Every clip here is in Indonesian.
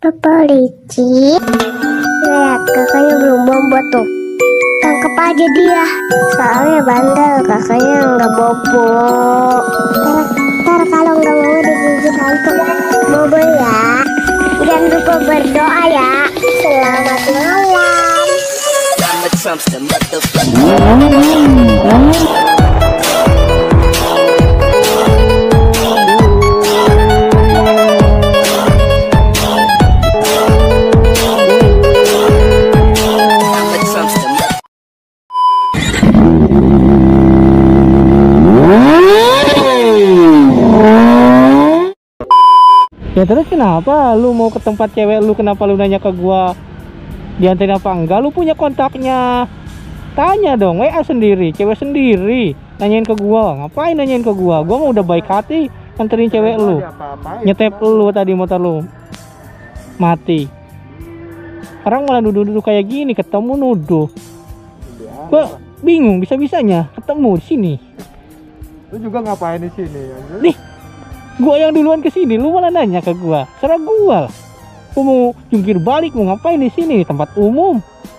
Papa licik. Lihat kakaknya belum bobo tuh. Tangkap aja dia. Soalnya bandel kakaknya nggak bobo. Ntar kalau nggak mau digigit hantu bobo ya. Jangan lupa berdoa ya. Selamat malam. Ya terus kenapa lu mau ke tempat cewek lu, kenapa lu nanya ke gua dianterin apa enggak? Lu punya kontaknya, tanya dong, WA sendiri, cewek sendiri, nanyain ke gua. Ngapain nanyain ke gua? Gua mau udah baik hati nganterin cewek lu. Nyetep lu tadi motor lu mati. Orang malah nuduh-nuduh kayak gini, ketemu nuduh. Gua bingung bisa-bisanya ketemu di sini. Lu juga ngapain di sini? Nih, gua yang duluan ke sini, lu malah nanya ke gua. Serah gua lah. Gua mau jungkir balik, mau ngapain di sini, di tempat umum.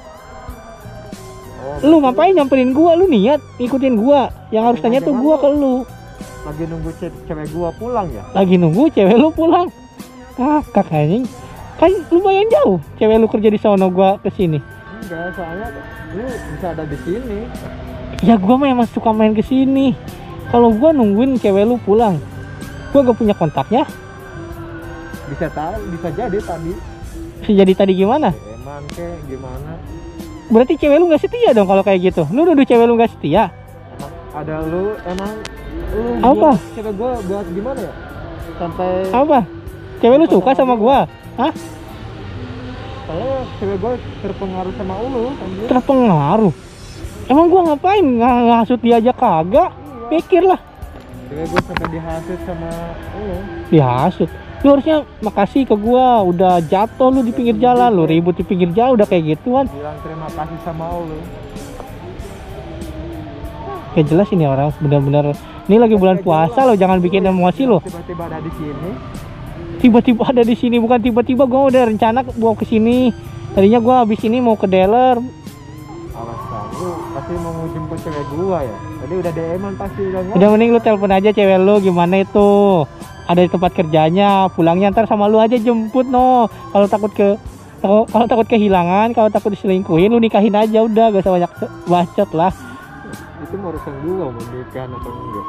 Lu ngapain nyamperin gua? Lu niat ngikutin gua. Yang harus tanya tuh gua ke lu. Lagi nunggu cewek gua pulang ya? Lagi nunggu cewek lu pulang. Kakak anjing. Kan lumayan jauh cewek lu kerja di sono, gua ke sini. Enggak, soalnya lu bisa ada di sini. Ya gua mah emang suka main ke sini. Kalau gua nungguin cewek lu pulang, gua gak punya kontaknya. Bisa tahu, bisa jadi tadi. Bisa jadi tadi gimana? Emang kek gimana? Berarti cewek lu gak setia dong kalau kayak gitu. Lu nuduh cewek lu gak setia. Emang ada lu, emang lu apa? Cewek gua buat gimana ya? Sampai apa? Cewek lu suka sama gua? Hah? Soalnya cewek gua terpengaruh sama lu, anjir. Terpengaruh? Emang gua ngapain? Ngasut dia aja kagak? Pikir lah. Cewek gua sampai dihasut sama lu. Dihasut? Lu harusnya makasih ke gua. Udah jatuh lu di pinggir jalan, lu ribut di pinggir jalan udah kayak gituan. Bilang terima kasih sama lu. Kayak jelas ini orang benar-benar. Ini lagi bulan puasa lo, jangan bikin emosi lo. Tiba-tiba ada di sini. Tiba-tiba ada di sini, bukan tiba-tiba. Gua udah rencana bawa ke sini. Tadinya gua habis ini mau ke dealer. Alasan lu pasti mau jemput cewek gua ya. Tadi udah DM-an pasti udah. Udah mending lu telepon aja cewek lu, gimana itu? Ada di tempat kerjanya, pulangnya ntar sama lu aja jemput no. Kalau takut kehilangan, kalau takut diselingkuhin, lu nikahin aja udah, gak usah banyak bacot lah. Itu mau urusan gua mau nikahan atau enggak.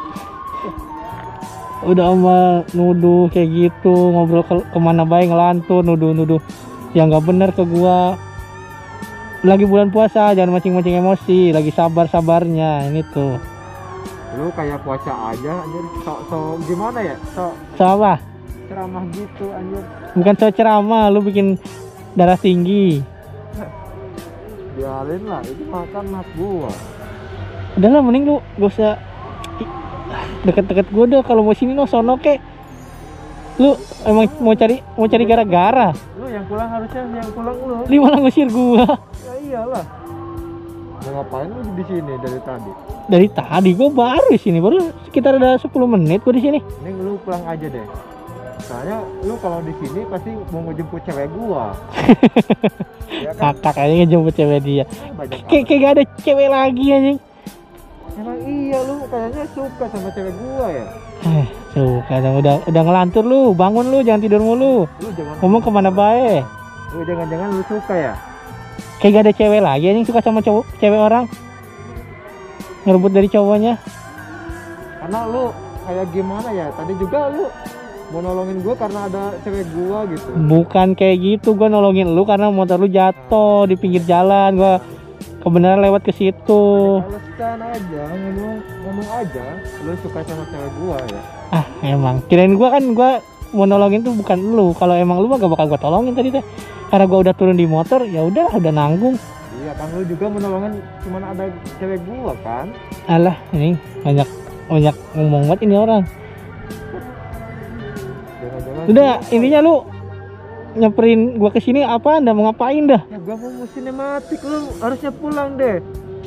Udah sama nuduh kayak gitu, ngobrol kemana baik ngelantur, nuduh yang nggak bener ke gua. Lagi bulan puasa, jangan mancing-mancing emosi, lagi sabar-sabarnya ini tuh. Lu kayak puasa aja anjir, sok gimana ya? Sok apa? ceramah gitu anjir. Bukan sok ceramah, lu bikin darah tinggi. Biarin lah, itu makan hak gua. Udah lah, mending lu gak usah deket-deket gua deh. Kalau mau sini no sono kek. Lu emang mau cari gara-gara. Lu yang pulang harusnya yang pulang lu. Lu malah ngusir gua. Ya iyalah. Mau ngapain lu di sini dari tadi? Dari tadi gua baru di sini, baru sekitar ada 10 menit gua di sini. Mending lu pulang aja deh. Soalnya lu kalau di sini pasti mau ngejemput cewek gua. Ya kan? Kakak kayaknya ngejemput cewek dia. Kayak gak ada cewek lagi anjing. Emang iya lu kayaknya suka sama cewek gua ya? Suka dong, udah ngelantur lu, bangun lu, jangan tidur mulu. Lu jangan Ngomong kemana bae. Lu jangan-jangan lu suka ya? Kayak gak ada cewek lagi anjing suka sama cewek orang. Ngerebut dari cowoknya. Karena lu kayak gimana ya? Tadi juga lu mau nolongin gua karena ada cewek gua gitu. Bukan kayak gitu, gua nolongin lu karena motor lu jatuh di pinggir jalan. Gua kebenaran lewat ke situ. Alasan aja, ngomong aja. Lu suka sama cewek gua ya? Emang kirain gua mau nolongin tuh bukan lu. Kalau emang lu mah gak bakal gua tolongin tadi teh. Karena gua udah turun di motor, ya udah nanggung. Iya kan, lu juga mau nolongin cuman ada cewek gua kan? Alah, ini banyak ngomong banget ini orang. Jangan-jangan Udah, intinya lu nyamperin gua ke sini apa? Anda mau ngapain dah? ya gua mau sinematik, lu harusnya pulang deh.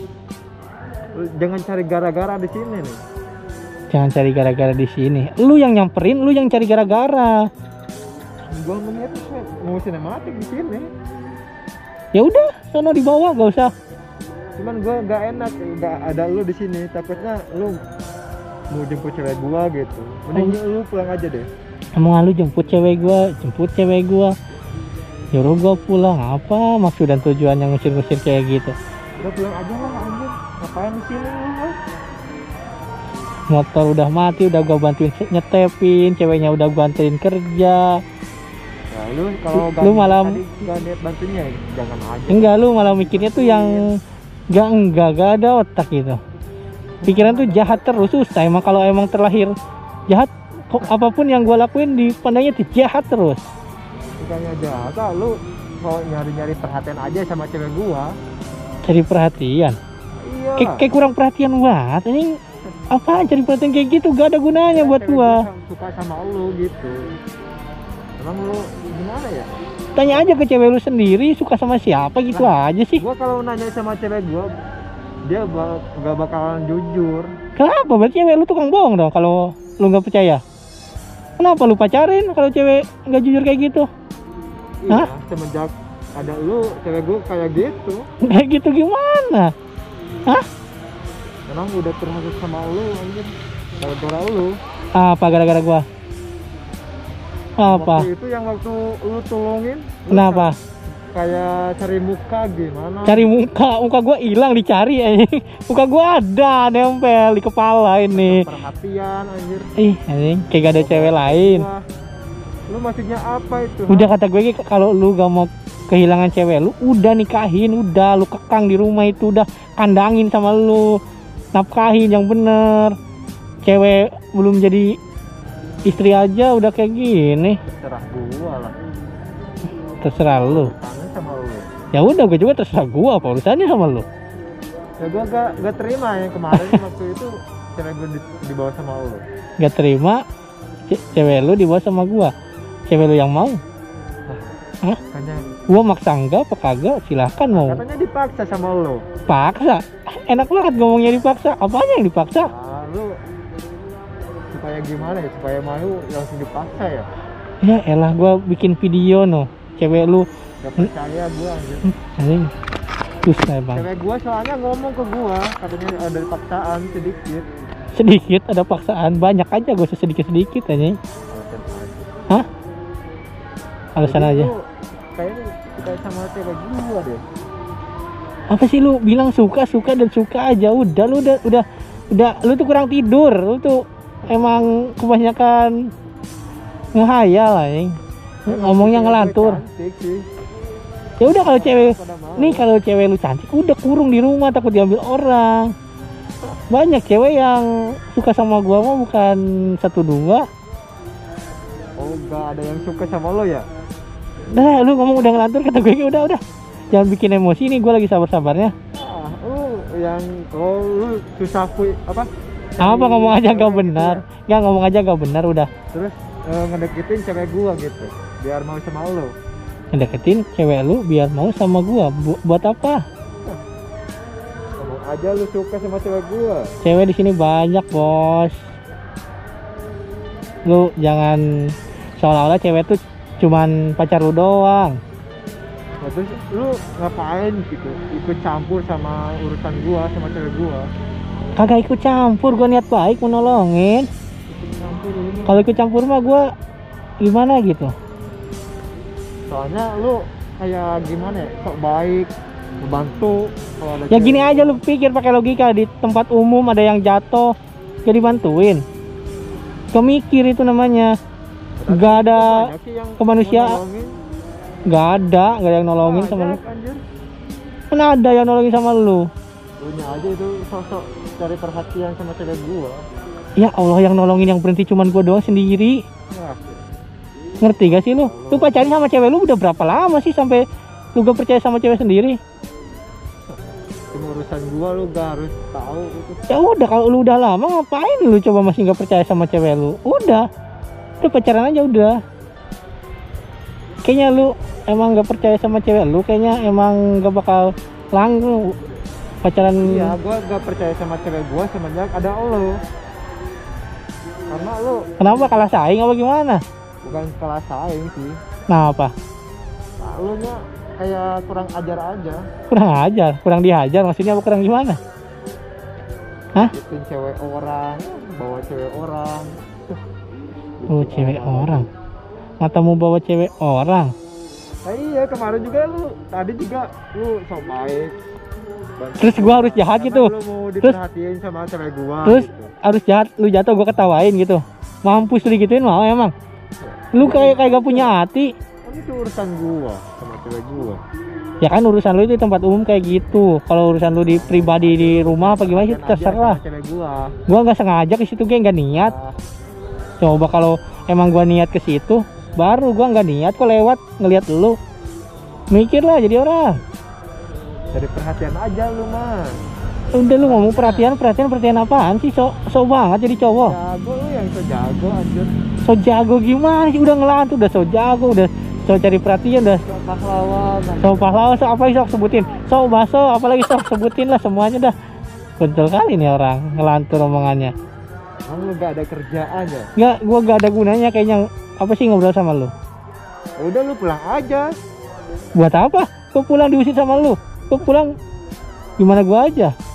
Lu jangan cari gara-gara di sini nih. Jangan cari gara-gara di sini. Lu yang nyamperin, lu yang cari gara-gara. gua melihat mau sinematik di sini. Ya udah, sono di bawah, gak usah. Cuman gua nggak enak, nggak ada lu di sini. Takutnya lu mau jemput cewek gua gitu. Mending lu pulang aja deh. Emang lu jemput cewek gua, nyuruh gua pulang. Apa maksud dan tujuan yang ngusir-ngusir kayak gitu? Udah pulang aja lah anjir. Ngapain di sini lu? Motor udah mati, udah gua bantuin nyetepin, ceweknya udah gua anterin kerja. Nah, lu kalau Lu malam- tadi nggak niat bantunya, jangan aja. Enggak, lu malah mikirnya tuh yang enggak ada otak gitu. Pikiran tuh jahat terus, susah emang kalau emang terlahir jahat. Kok apapun yang gua lakuin dipandangnya tuh jahat terus. Bukannya jahat, lu kalau nyari-nyari perhatian aja sama cewek gua. Cari perhatian. Iya. Kayak kurang perhatian banget. Ini apaan cari perhatian kayak gitu, gak ada gunanya buat Cewek gua. suka sama lu gitu. Emang lu gimana ya? Tanya aja ke cewek lu sendiri suka sama siapa gitu aja sih. Gua kalau nanya sama cewek gua, dia gak bakalan jujur. Kenapa? Berarti cewek lu tukang bohong dong kalau lu nggak percaya. Kenapa lu pacarin kalau cewek nggak jujur kayak gitu? Iya, semenjak ada lu, cewek gua kayak gitu. Kayak gitu gimana? Hah? Emang udah terhasut sama lu anjir. Gara-gara lu. Apa gara-gara gua? Apa? Waktu itu yang waktu lu tolongin. Lu Kenapa? kayak cari muka gimana? Cari muka gua hilang dicari anjing. Muka gua ada nempel di kepala ini. Perhatian anjir. Ih, anjing, kayak gak ada cewek lain. Wah, lu maksudnya apa itu? Udah kata gue kalau lu gak mau kehilangan cewek lu, udah nikahin, udah lu kekang di rumah itu, udah kandangin sama lu, nafkahin yang bener. Cewek belum jadi istri aja udah kayak gini. Terserah gua lah. Terserah lu. Kangen sama lu. Ya udah, gue juga terserah gua, apa urusannya sama lu? Ya gua gak terima yang kemarin waktu itu cewek gua dibawa sama lu. Gak terima cewek lu dibawa sama gua. Cewek lu yang mau. Hah? Katanya, Gua maksa enggak apa kagak, silahkan mau. katanya dipaksa sama lu. Paksa. Enak banget ngomongnya dipaksa. Apanya yang dipaksa? Ah, lu supaya gimana ya? Supaya mau langsung dipaksa ya? Ya elah, gua bikin video no. Cewek lu Gak percaya gua anjir. anjing. Susah bang. Cewek gua soalnya ngomong ke gua, katanya ada paksaan sedikit. Sedikit ada paksaan, banyak aja gak usah sedikit-sedikit anjing. Alasan aja. Hah? Alasan Jadi aja. lu kayaknya suka sama cewek gua deh. Apa sih lu bilang suka dan suka aja. Udah lu udah lu tuh kurang tidur. Lu tuh emang kebanyakan ngehayal anjing. Ngomongnya ngelantur. Cantik sih. Ya udah kalau cewek Pada mau. nih, kalau cewek lu cantik udah kurung di rumah takut diambil orang. Banyak cewek yang suka sama gua mah bukan 1-2. Oh, gak ada yang suka sama lo ya? Dah, lu ngomong udah ngelantur, kata gue udah. Jangan bikin emosi nih, gua lagi sabar-sabarnya. Ah, lu yang kalau lu susah apa? Apa ngomong aja Cewek gak gitu benar. ya. Gak ngomong aja gak benar udah. Terus ngedeketin cewek gua gitu, biar mau sama lo. Ngedeketin cewek lu biar mau sama gua. Buat apa? Ngomong aja lu suka sama cewek gua. Cewek di sini banyak, Bos. Lu jangan seolah-olah cewek tuh cuman pacar lu doang. Nah, terus lu ngapain gitu? Ikut campur sama urusan gua sama cewek gua. Kagak ikut campur, gua niat baik mau nolongin. Ikut campur ini. Kalau ikut campur mah gua gimana gitu. Soalnya lu kayak gimana ya? Sok baik, membantu kalau ada Ya cewek. gini aja, lu pikir pakai logika, di tempat umum ada yang jatuh jadi bantuin. Kemikir itu namanya. Tapi Nggak ada banyak sih yang kemanusiaan. mau nolongin. Gak ada yang nolongin sama lu. Banyak, anjir. Mana ada yang nolongin sama lu? Lunya aja itu sosok cari perhatian sama cewek gua. Ya Allah, yang nolongin yang berhenti cuman gua doang sendiri. Nah, Ngerti gak sih lu? Lu pacaran sama cewek lu udah berapa lama sih sampai lu gak percaya sama cewek sendiri? cuma urusan gua lu gak harus tahu itu. Ya udah, kalau lu udah lama ngapain lu coba masih gak percaya sama cewek lu? Udah pacaran aja udah. Kayaknya lu emang gak percaya sama cewek lu, kayaknya emang gak bakal langgeng pacaran. Iya, gua gak percaya sama cewek gua semenjak ada lo. Karena lo Kenapa, kalah saing apa gimana? bukan kalah saing sih. Nah apa? Nah, lu nya kayak kurang ajar aja. Kurang ajar, kurang dihajar, maksudnya apa kurang gimana? Hah? Ikutin cewek orang, bawa cewek orang. Oh cewek orang. Matamu bawa cewek orang. Nah, iya kemarin juga lu, tadi juga lu sok baik. Terus gua harus jahat gitu. Lu mau diperhatiin sama cewek gua. Terus gitu. harus jahat, lu jatuh gua ketawain gitu. Mampus lu gituin mau emang. Lu kayak gak punya hati. Kan itu urusan gua sama cewek gua. Ya kan urusan lu itu di tempat umum kayak gitu. Kalau urusan lu di pribadi di rumah apa gimana itu Kan aja terserah. sama cewek gua. Gua nggak sengaja ke situ, gua nggak niat. Ah, Coba kalau emang gua niat ke situ, baru gua nggak niat kok lewat ngelihat lu. Mikir lah jadi orang. dari perhatian aja lu mah. Udah lu ngomong perhatian apaan sih? So banget jadi cowok. Jago lu yang so jago anjir. So jago gimana sih? Udah ngelantur, udah so jago, udah so cari perhatian, udah So pahlawan. so pahlawan, so apa sok sebutin. So baso, apalagi sok sebutin lah semuanya dah. Betul kali nih orang ngelantur omongannya. Emang lu gak ada kerjaan ya? Nggak, gua gak ada gunanya kayaknya. Apa sih ngobrol sama lu? Ya udah lu pulang aja. Buat apa? Gua pulang diusir sama lu. Gua pulang gimana gua aja.